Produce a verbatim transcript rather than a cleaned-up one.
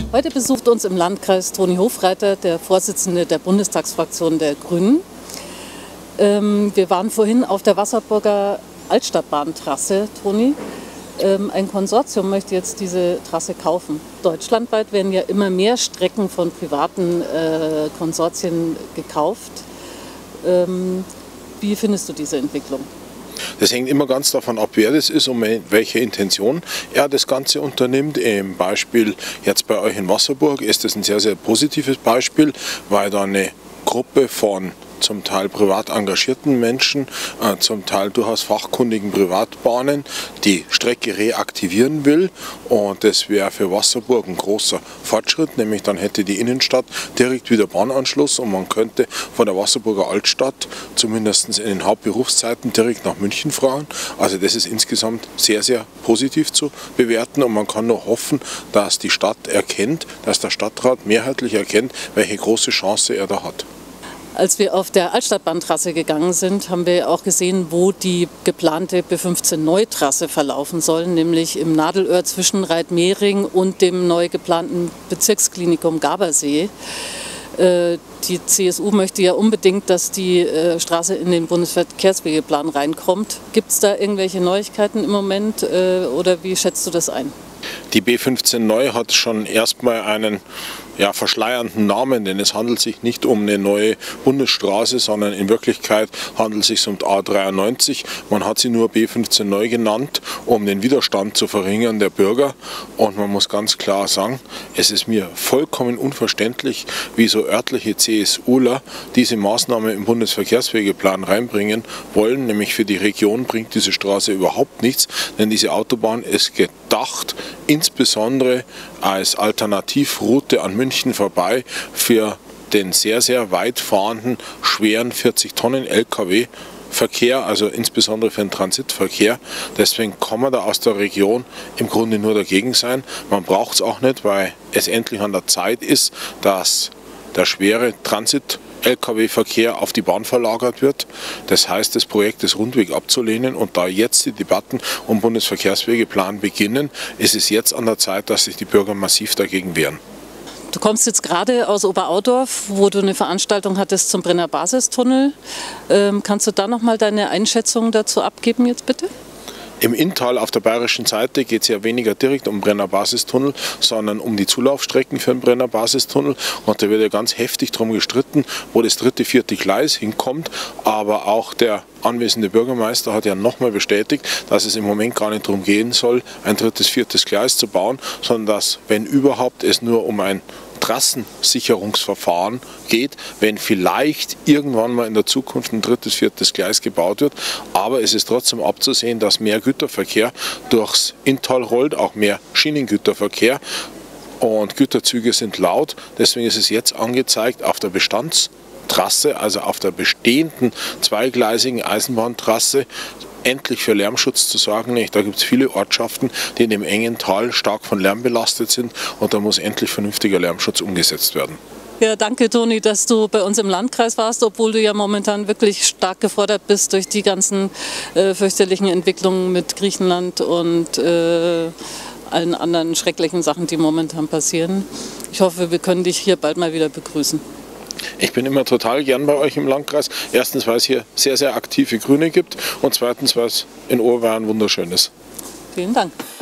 Heute besucht uns im Landkreis Toni Hofreiter, der Vorsitzende der Bundestagsfraktion der Grünen. Ähm, wir waren vorhin auf der Wasserburger Altstadtbahntrasse, Toni. Ähm, ein Konsortium möchte jetzt diese Trasse kaufen. Deutschlandweit werden ja immer mehr Strecken von privaten äh, Konsortien gekauft. Ähm, wie findest du diese Entwicklung? Das hängt immer ganz davon ab, wer das ist und welche Intention er das Ganze unternimmt. Im Beispiel jetzt bei euch in Wasserburg ist das ein sehr, sehr positives Beispiel, weil da eine Gruppe von zum Teil privat engagierten Menschen, äh, zum Teil durchaus fachkundigen Privatbahnen die Strecke reaktivieren will, und das wäre für Wasserburg ein großer Fortschritt, nämlich dann hätte die Innenstadt direkt wieder Bahnanschluss und man könnte von der Wasserburger Altstadt zumindest in den Hauptberufszeiten direkt nach München fahren. Also das ist insgesamt sehr, sehr positiv zu bewerten und man kann nur hoffen, dass die Stadt erkennt, dass der Stadtrat mehrheitlich erkennt, welche große Chance er da hat. Als wir auf der Altstadtbahntrasse gegangen sind, haben wir auch gesehen, wo die geplante B fünfzehn Neutrasse verlaufen soll, nämlich im Nadelöhr zwischen Reitmehring und dem neu geplanten Bezirksklinikum Gabersee. Die C S U möchte ja unbedingt, dass die Straße in den Bundesverkehrswegeplan reinkommt. Gibt es da irgendwelche Neuigkeiten im Moment oder wie schätzt du das ein? Die B fünfzehn Neu hat schon erstmal einen ja, verschleiernden Namen, denn es handelt sich nicht um eine neue Bundesstraße, sondern in Wirklichkeit handelt es sich um die A dreiundneunzig. Man hat sie nur B fünfzehn Neu genannt, um den Widerstand zu verringern der Bürger. Und man muss ganz klar sagen, es ist mir vollkommen unverständlich, wie so örtliche CSUler diese Maßnahme im Bundesverkehrswegeplan reinbringen wollen. Nämlich für die Region bringt diese Straße überhaupt nichts, denn diese Autobahn ist gedacht, insbesondere als Alternativroute an München vorbei für den sehr, sehr weit fahrenden, schweren vierzig Tonnen L K W-Verkehr, also insbesondere für den Transitverkehr. Deswegen kann man da aus der Region im Grunde nur dagegen sein. Man braucht es auch nicht, weil es endlich an der Zeit ist, dass der schwere Transit L K W-Verkehr auf die Bahn verlagert wird. Das heißt, das Projekt ist rundweg abzulehnen, und da jetzt die Debatten um Bundesverkehrswegeplan beginnen, ist es jetzt an der Zeit, dass sich die Bürger massiv dagegen wehren. Du kommst jetzt gerade aus Oberaudorf, wo du eine Veranstaltung hattest zum Brenner Basistunnel. Ähm, kannst du da noch mal deine Einschätzung dazu abgeben jetzt bitte? Im Inntal auf der bayerischen Seite geht es ja weniger direkt um den Brenner Basistunnel, sondern um die Zulaufstrecken für den Brenner Basistunnel. Und da wird ja ganz heftig drum gestritten, wo das dritte, vierte Gleis hinkommt. Aber auch der anwesende Bürgermeister hat ja nochmal bestätigt, dass es im Moment gar nicht darum gehen soll, ein drittes, viertes Gleis zu bauen, sondern dass, wenn überhaupt, es nur um ein Trassensicherungsverfahren geht, wenn vielleicht irgendwann mal in der Zukunft ein drittes, viertes Gleis gebaut wird. Aber es ist trotzdem abzusehen, dass mehr Güterverkehr durchs Inntal rollt, auch mehr Schienengüterverkehr. Und Güterzüge sind laut. Deswegen ist es jetzt angezeigt, auf der Bestandstrasse, also auf der bestehenden zweigleisigen Eisenbahntrasse, endlich für Lärmschutz zu sorgen. Da gibt es viele Ortschaften, die in dem engen Tal stark von Lärm belastet sind, und da muss endlich vernünftiger Lärmschutz umgesetzt werden. Ja, danke Toni, dass du bei uns im Landkreis warst, obwohl du ja momentan wirklich stark gefordert bist durch die ganzen äh, fürchterlichen Entwicklungen mit Griechenland und äh, allen anderen schrecklichen Sachen, die momentan passieren. Ich hoffe, wir können dich hier bald mal wieder begrüßen. Ich bin immer total gern bei euch im Landkreis. Erstens, weil es hier sehr, sehr aktive Grüne gibt, und zweitens, weil es in Oberbayern wunderschön ist. Vielen Dank.